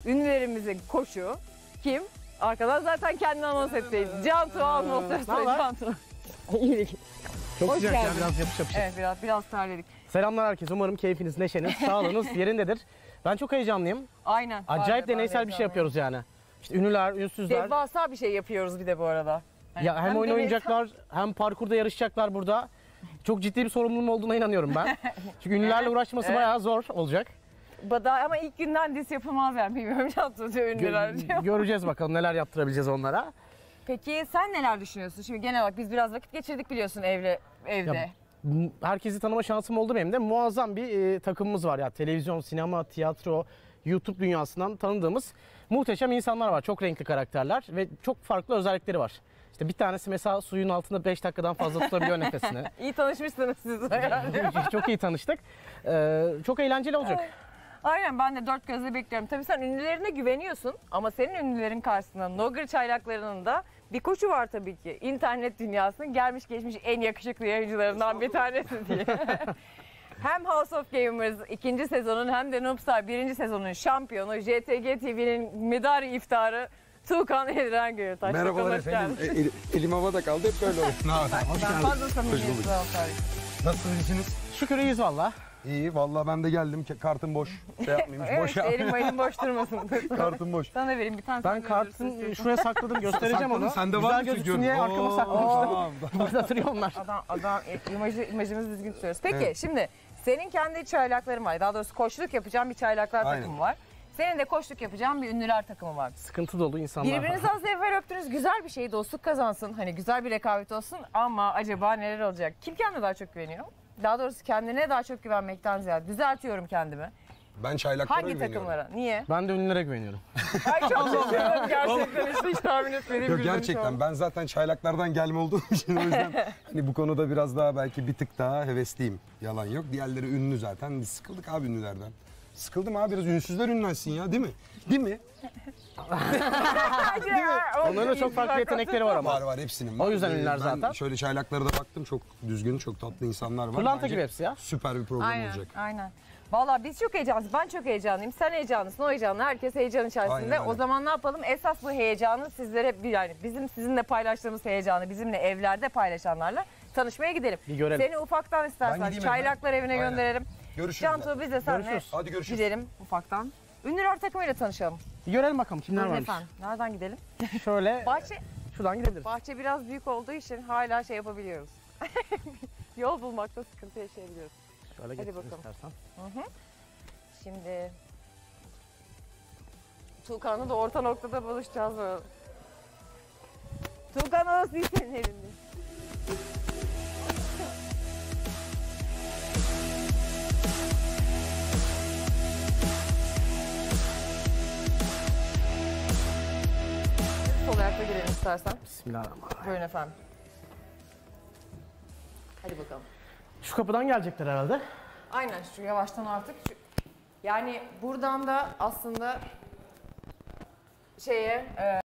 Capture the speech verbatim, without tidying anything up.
ünlülerimizin koşu. Kim? Arkadan zaten kendini anons etti. Cantu anons etti. Cantu. Çok Hoş sıcak ya, geldin. biraz yapış yapış. Evet, biraz biraz terledik. Selamlar herkese. Umarım keyfiniz, neşeniz, sağlığınız yerindedir. Ben çok heyecanlıyım. Aynen. Acayip ben de, deneysel ben de bir şey yapıyoruz yani. İşte ünlüler, ünsüzler. Devasa bir şey yapıyoruz bir de bu arada. Yani Ya hem, hem oyun deneysel- oynayacaklar, hem parkurda yarışacaklar burada. Çok ciddi bir sorumluluğum olduğuna inanıyorum ben. Çünkü ünlülerle uğraşması evet. bayağı zor olacak. Bada, ama ilk günden diz yapılmaz yani. Bilmiyorum Cantu diyor ünlüler Gö- diyor. göreceğiz bakalım neler yaptırabileceğiz onlara. Peki sen neler düşünüyorsun? Şimdi genel olarak biz biraz vakit geçirdik biliyorsun evle, evde. Ya, m- herkesi tanıma şansım oldu benim de. Muazzam bir e, takımımız var ya. Televizyon, sinema, tiyatro, YouTube dünyasından tanıdığımız muhteşem insanlar var. Çok renkli karakterler ve çok farklı özellikleri var. İşte bir tanesi mesela suyun altında beş dakikadan fazla tutabiliyor nefesini. İyi tanışmışsınız siz herhalde. Çok iyi tanıştık. Ee, çok eğlenceli olacak. Aynen, ben de dört gözle bekliyorum. Tabii sen ünlülerine güveniyorsun ama senin ünlülerin karşısında Nogger çaylaklarının da bir koçu var tabii ki. İnternet dünyasının gelmiş geçmiş en yakışıklı yayıncılarından bir tanesi diye. Hem House of Gamers ikinci sezonun hem de Noobstar birinci sezonun şampiyonu, J T G T V'nin medarı iftarı Tuğkan Edren Göytaş. Merhabalar Hoş efendim. geldin. E, el- elim havada kaldı, hep böyle olur. Ne haber? Hoş Ben geldin. fazla samimiyetsiz bulduk. olsaydım. Nasılsınız, iyisiniz? Şükür iyiyiz valla. İyi, vallahi ben de geldim. Ke- Kartım boş. Şey yapmayayım, Evet, boş ya. elim elim boş durmasın. Kartım boş. Sana da vereyim bir tane. Ben sen kartın götürürsün. şuraya sakladım, göstereceğim Sakladın, onu. sende var Güzel mı gözüksün çünkü? diye arkama Oo, saklamıştım. tamam. Burada duruyor onlar. Adam, adam e, imajı, imajımızı düzgün tutuyoruz. Peki Evet. şimdi senin kendi çaylakların var. Daha doğrusu koçluk yapacağın bir çaylaklar Aynen. takımı var. Senin de koçluk yapacağın bir ünlüler takımı var. Sıkıntı dolu insanlar Birbirinizi var. az evvel öptünüz. Güzel bir şey, dostluk kazansın. Hani güzel bir rekabet olsun ama acaba neler olacak? Kim kendine daha çok güveniyor? Daha doğrusu kendine daha çok güvenmekten ziyade düzeltiyorum kendimi. Ben çaylaklara Hangi güveniyorum. takımlara? Niye? Ben de ünlülere güveniyorum. Ay çok şaşırdım gerçekten. Hiç, hiç tahmin etmediğim Yok, bir dönüş gerçekten oldu. ben zaten çaylaklardan gelme olduğum için o yüzden hani bu konuda biraz daha belki bir tık daha hevesliyim. Yalan yok. Diğerleri ünlü zaten. Biz sıkıldık abi ünlülerden. Sıkıldım abi, biraz ünsüzler ünlensin ya, değil mi? Değil mi? Hadi ya, Onların da çok farklı yetenekleri var ama. Var var, hepsinin. O yüzden Ee, ünlüler ben zaten. şöyle çaylaklara da baktım, çok düzgün, çok tatlı insanlar var. Pırlanta Bence gibi hepsi ya. Süper bir program Aynen, olacak. aynen. Valla biz çok heyecanlıyız. Ben çok heyecanlıyım. Sen heyecanlısın, o heyecanlı. Herkes heyecan içerisinde. Aynen öyle. O zaman ne yapalım? Esas bu heyecanı sizlere, bir- yani bizim sizinle paylaştığımız heyecanı bizimle evlerde paylaşanlarla tanışmaya gidelim. Bir görelim. Seni ufaktan istersen gideyim çaylaklar evine Aynen. gönderelim. Görüşürüz. Cantu, biz de seninle Görüşürüz. Hadi görüşürüz. gidelim ufaktan. Ünlüler takımıyla tanışalım. Bir görelim bakalım kimler Buyurun varmış. efendim. Nereden gidelim? Şöyle Bahçe, şuradan gidebiliriz. bahçe biraz büyük olduğu için hala şey yapabiliyoruz. Yol bulmakta sıkıntı yaşayabiliyoruz. Şöyle Hadi getir bakalım. istersen. Şimdi Tuğkan'la da orta noktada buluşacağız böyle. Tuğkan orası değil senin elinde. Sol ayakla girelim istersen. Bismillahirrahmanirrahim. Buyurun efendim. Hadi bakalım. Şu kapıdan gelecekler herhalde. Aynen, şu yavaştan artık. Şu, yani buradan da aslında şeye... E,